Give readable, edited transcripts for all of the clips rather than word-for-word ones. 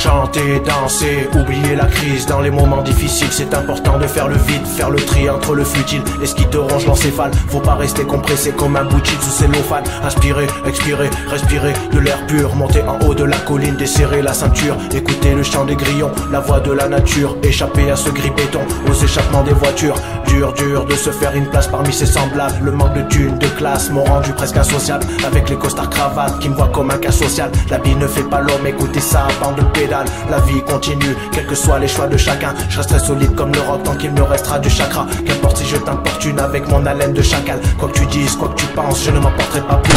Chanter, danser, oublier la crise. Dans les moments difficiles, c'est important de faire le vide, faire le tri entre le futile et ce qui te ronge l'encéphale. Faut pas rester compressé comme un bout de shit sous cellophane. Inspirer, expirer, respirer de l'air pur. Monter en haut de la colline, desserrer la ceinture. Écouter le chant des grillons, la voix de la nature. Échapper à ce gris béton, aux échappements des voitures. Dur, dur de se faire une place parmi ses semblables. Le manque de thunes, de classe m'ont rendu presque insociable. Avec les costards cravates qui me voient comme un cas social. La vie ne fait pas l'homme, écoutez ça, bande de pédales. La vie continue, quels que soient les choix de chacun. Je resterai solide comme le roc tant qu'il me restera du chakra. Qu'importe si je t'importune avec mon haleine de chacal. Quoi que tu dises, quoi que tu penses, je ne m'emporterai pas plus.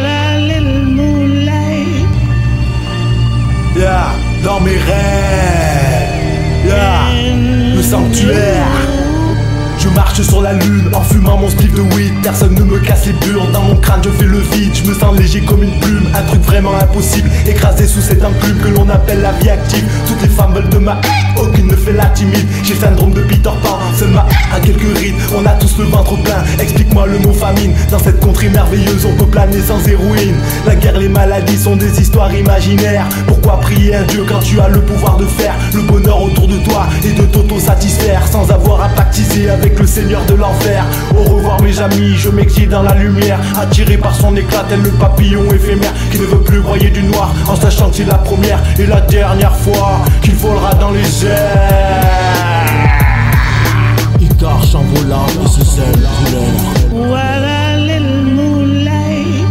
Yeah, dans mes rêves, yeah, le sanctuaire. Je marche sur la lune en fumant mon spliff de weed. Personne ne me casse les burnes, dans mon crâne je fais le vide. Je me sens léger comme une plume, un truc vraiment impossible. Écrasé sous cette enclume que l'on appelle la vie active. Toutes les femmes veulent de ma aucune ne fait la timide. J'ai le syndrome de Peter Pan, seul ma à quelques rides. On a tous le ventre plein, explique-moi le mot famine. Dans cette contrée merveilleuse on peut planer sans héroïne. La guerre, les maladies sont des histoires imaginaires. Pourquoi prier un dieu quand tu as le pouvoir de faire le bonheur autour de toi et de t'auto-satisfaire sans avoir à pactiser avec le seigneur de l'enfer. Au revoir mes amis, je m'exile dans la lumière. Attiré par son éclat tel le papillon éphémère qui ne veut plus broyer du noir en sachant que c'est la première et la dernière fois qu'il volera dans les airs. Il torche en volant de ses ailes couleur. Voilà little moonlight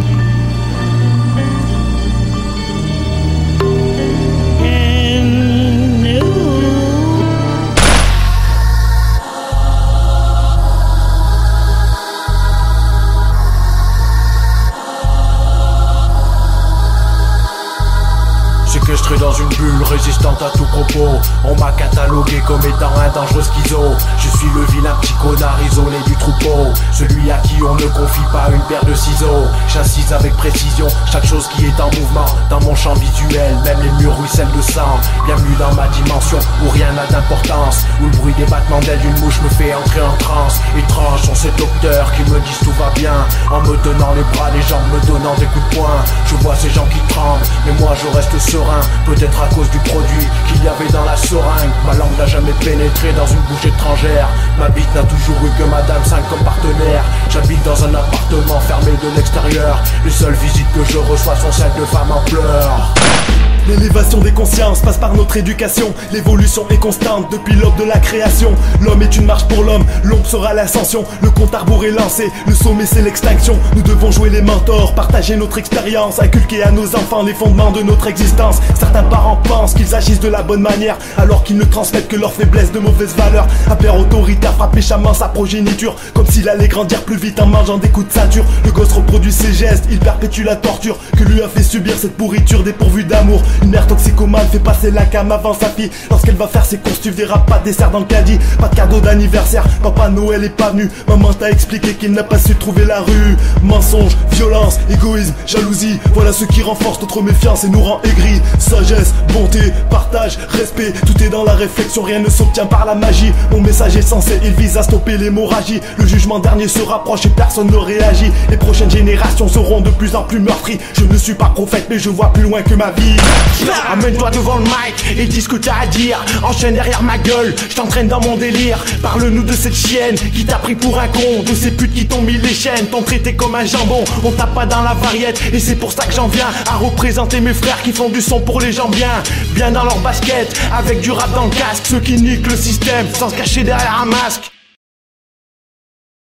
and you. C'est que je serai dans une bulle résistante à tout propos. On m'a catalogué comme étant un dangereux schizo. Je suis le vilain petit connard isolé du troupeau, celui à qui on ne confie pas une paire de ciseaux. J'incise avec précision chaque chose qui est en mouvement dans mon champ visuel. Même les murs ruissellent de sang. Bienvenue dans ma dimension où rien n'a d'importance, où le bruit des battements d'ailes d'une mouche me fait entrer en transe. Étrange sont ces docteurs qui me disent tout va bien en me tenant les bras, les jambes, me donnant des coups de poing. Je vois ces gens qui tremblent, mais moi je reste serein. Peut-être à cause du produit qu'il y avait dans la seringue. Ma langue n'a jamais pénétré dans une bouche étrangère. Ma bite n'a toujours eu que Madame 5 comme partenaire. J'habite dans un appartement fermé de l'extérieur. Les seules visites que je reçois sont celles de femmes en pleurs. L'élévation des consciences passe par notre éducation. L'évolution est constante depuis l'aube de la création. L'homme est une marche pour l'homme, l'ombre sera l'ascension. Le compte à rebours est lancé, le sommet c'est l'extinction. Nous devons jouer les mentors, partager notre expérience, inculquer à nos enfants les fondements de notre existence. Certains parents pensent qu'ils agissent de la bonne manière alors qu'ils ne transmettent que leur faiblesse de mauvaises valeurs. Un père autoritaire frappe méchamment sa progéniture comme s'il allait grandir plus vite en mangeant des coups de ceinture. Le gosse reproduit ses gestes, il perpétue la torture que lui a fait subir cette pourriture dépourvue d'amour. Une mère toxicomane fait passer la cam avant sa fille. Lorsqu'elle va faire ses courses, tu verras pas de dessert dans le caddie. Pas de cadeau d'anniversaire, Papa Noël est pas venu. Maman t'a expliqué qu'il n'a pas su trouver la rue. Mensonge, violence, égoïsme, jalousie, voilà ce qui renforce notre méfiance et nous rend aigris. Sagesse, bonté, partage, respect, tout est dans la réflexion, rien ne s'obtient par la magie. Mon message est sensé, il vise à stopper l'hémorragie. Le jugement dernier se rapproche et personne ne réagit. Les prochaines générations seront de plus en plus meurtries. Je ne suis pas prophète mais je vois plus loin que ma vie. Amène-toi devant le mic et dis ce que t'as à dire. Enchaîne derrière ma gueule, je t'entraîne dans mon délire. Parle-nous de cette chienne qui t'a pris pour un con, de ces putes qui t'ont mis les chaînes, t'ont traité comme un jambon. On tape pas dans la variette et c'est pour ça que j'en viens à représenter mes frères qui font du son pour les gens bien dans leur basket, avec du rap dans le casque. Ceux qui niquent le système sans se cacher derrière un masque.